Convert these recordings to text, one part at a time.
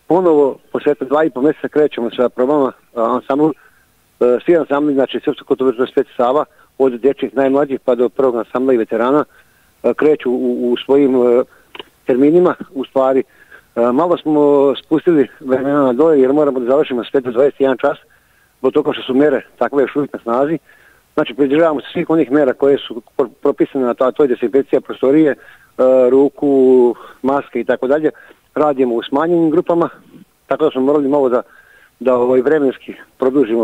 ponovo posle 2,5 mjeseca krećemo sa probama ansamblu. Svi ansambli, znači Srpsko kulturno društvo Sveti Sava, od dječjih najmlađih pa do prvog ansambla i veterana, kreću u svojim terminima. U stvari, malo smo spustili vremena na dole jer moramo da završimo sve do 21 čas, zbog toga što su mere takve još uvijek na snazi. Znači, pridržavamo se svih onih mera koje su propisane na toj dezinfekcija prostorije, ruku, maske i tako dalje. Radimo u smanjenim grupama, tako da smo morali malo da vremenski produžimo.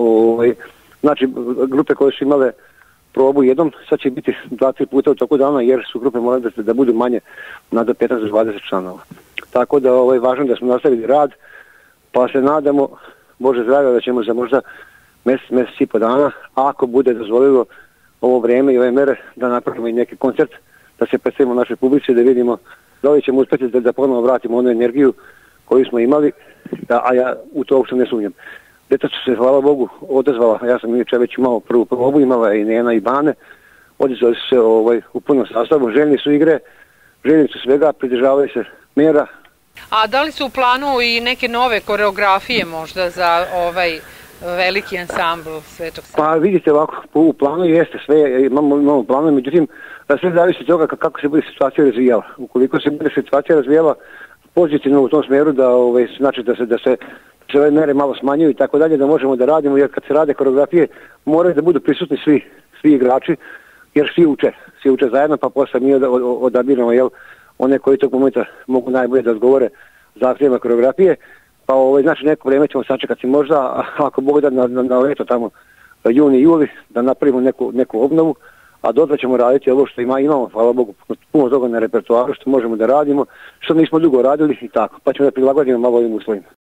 Znači, grupe koje su imale probu jednom, sad će biti 2-3 puta u toku dana, jer su grupe morali da budu manje na 15-20 članova. Tako da je važno da smo nastavili rad, pa se nadamo, Bože zdravlja, da ćemo za možda mjesec i po dana, ako bude dozvolilo ovo vrijeme i ove mere, da napravimo i neki koncert, da se predstavimo našoj publici, da vidimo da li ćemo uspjeti da ponovno vratimo onu energiju koju smo imali, a ja u to uopšte ne sumnjam. Djeca su se, hvala Bogu, odazvala. Ja sam već imao prvu probu, imala je i Nena i Bane. Odazvali su se u punom sastavu, željni su igre, željni su svega, pridržavaju se mjera. A da li su u planu i neke nove koreografije možda za ovaj veliki ansambl Svetog Save? Pa vidite ovako, u planu jeste sve, imamo planu, međutim sve zavisi od toga kako se bude situacija razvijala. Ukoliko se bude situacija razvijala pozitivno u tom smjeru, znači da se ove mere malo smanjuju i tako dalje, da možemo da radimo, jer kad se rade koreografije moraju da budu prisutni svi igrači, jer svi uče zajedno, pa posle mi odabiramo one koji tog momenta mogu najbolje da odgovore zahtjevima koreografije, pa znači neko vrijeme ćemo sačekati možda, ako Bog da na leto tamo juni, juli, da napravimo neku obnovu, a dotle ćemo raditi ovo što imamo, hvala Bogu, puno toga na repertoaru što možemo da radimo, što nismo dugo radili i tako, pa ćemo da prilagodimo malo ovim uslovima.